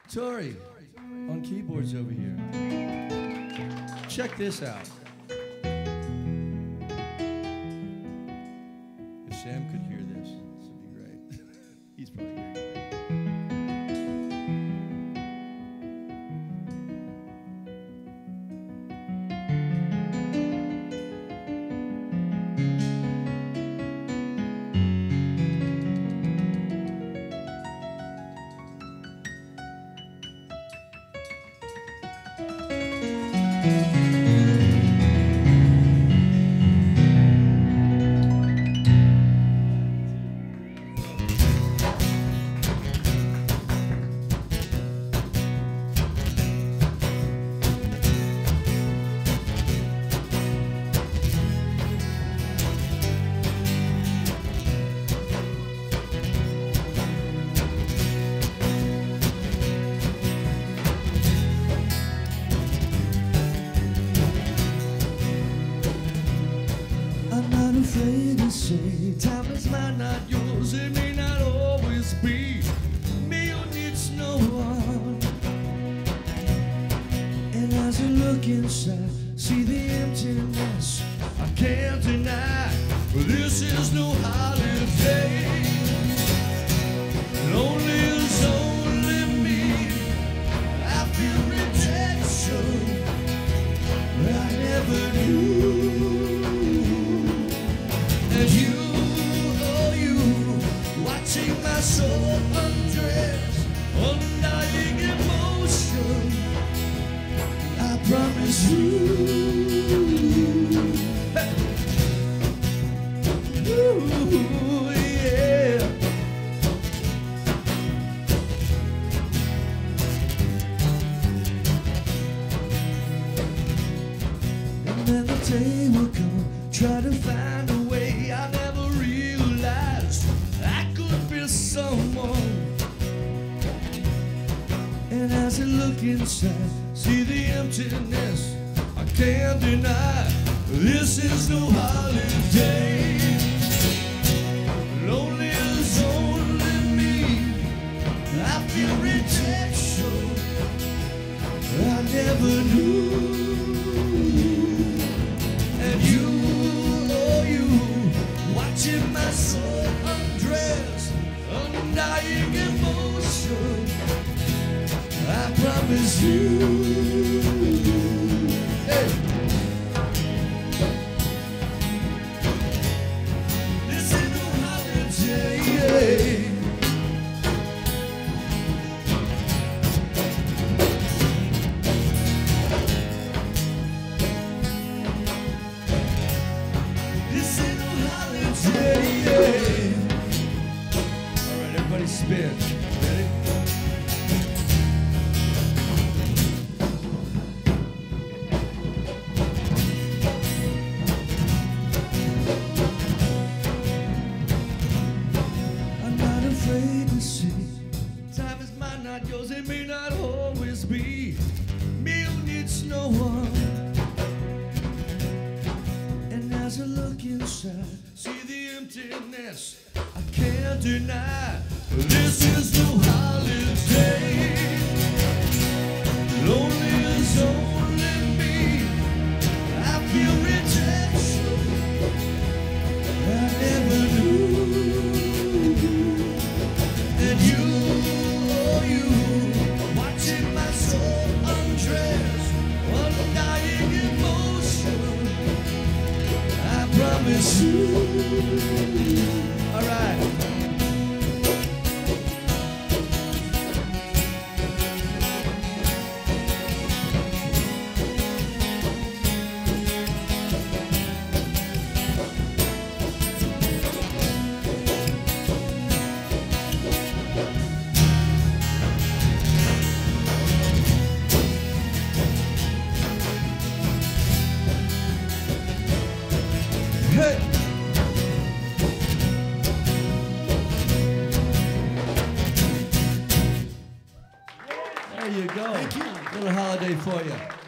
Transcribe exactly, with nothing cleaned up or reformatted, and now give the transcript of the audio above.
Tory on keyboards over here. Check this out. If Sam could hear this, this would be great. He's probably hearing it. Afraid to say, time is mine, not yours. It may not always be me who needs no one. And as I look inside, see the emptiness I can't deny. But this is no holiday. Lonely is only me. I feel rejection I never knew. And you, oh you, watching my soul undress, undying emotion, I promise you. Hey. Ooh, yeah. And then the day will come, try to find a way. I never realized I could be someone. And as I look inside, see the emptiness I can't deny. This is no holiday. Lonely is only me. I feel rejection I never knew. And you, oh you, watching my soul undress, undying emotion, I promise you. Hey. This ain't no holiday. This ain't no holiday. All right, everybody spin. Ready? I'm not afraid to say, time is mine, not yours. It may not always be me who needs no one. And as I look inside, see the emptiness I can't deny. This is no holiday. Lonely is only me. I feel rejection I never knew. And you, oh you, watching my soul undress, undying emotion, I promise you. All right. Hey. There you go. Thank you. Little holiday for you.